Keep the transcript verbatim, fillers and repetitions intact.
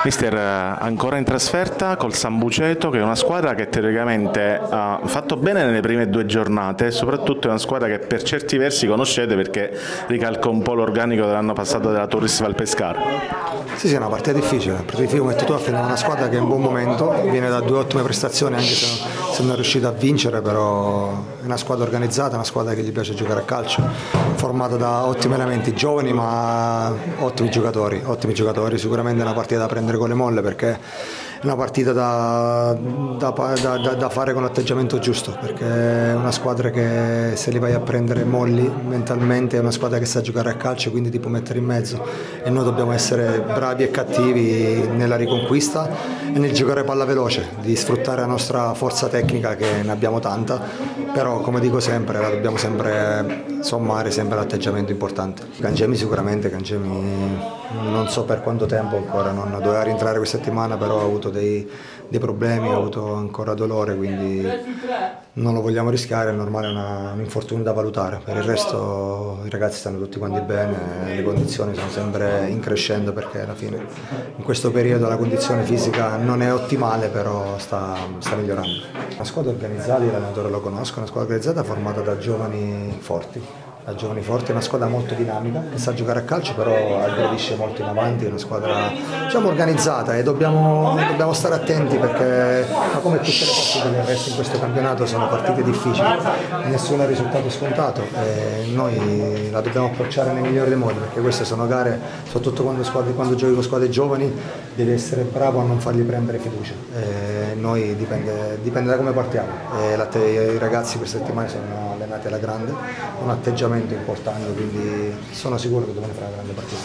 Mister, ancora in trasferta col San Buceto, che è una squadra che teoricamente ha fatto bene nelle prime due giornate e soprattutto è una squadra che per certi versi conoscete perché ricalca un po' l'organico dell'anno passato della Turris Valpescara. Sì, sì, è una partita difficile, una partita difficile, come hai detto tu, affrontiamo una squadra che è in buon momento, viene da due ottime prestazioni anche se, se non è riuscita a vincere, però è una squadra organizzata, una squadra che gli piace giocare a calcio, formata da ottimi elementi, giovani ma ottimi giocatori, ottimi giocatori, sicuramente è una partita da prendere con le molle perché è una partita da, da, da, da fare con l'atteggiamento giusto, perché è una squadra che se li vai a prendere molli mentalmente è una squadra che sa giocare a calcio, quindi ti può mettere in mezzo e noi dobbiamo essere bravi e cattivi nella riconquista e nel giocare palla veloce, di sfruttare la nostra forza tecnica che ne abbiamo tanta, però come dico sempre la dobbiamo sempre sommare sempre l'atteggiamento importante. Cangemi sicuramente, Cangemi non so per quanto tempo ancora, non doveva rientrare questa settimana, però ha avuto dei, dei problemi, ha avuto ancora dolore, quindi non lo vogliamo rischiare, è normale, è una, un infortunio da valutare. Per il resto i ragazzi stanno tutti quanti bene, le condizioni sono sempre in crescendo perché alla fine in questo periodo la condizione fisica non è ottimale, però sta, sta migliorando. Una squadra organizzata, l'allenatore lo conosco, una squadra organizzata formata da giovani forti. La Giovani Forti è una squadra molto dinamica che sa giocare a calcio, però aggredisce molto in avanti, è una squadra diciamo, organizzata e dobbiamo, dobbiamo stare attenti perché ma come tutte le partite del resto in questo campionato sono partite difficili, nessuno è risultato scontato e noi la dobbiamo approcciare nel migliore dei modi perché queste sono gare, soprattutto quando, squadre, quando giochi con squadre giovani devi essere bravo a non fargli prendere fiducia e noi dipende, dipende da come partiamo e la, i ragazzi queste settimane sono allenati alla grande, un atteggiamento importante, quindi sono sicuro che dobbiamo fare una grande partita.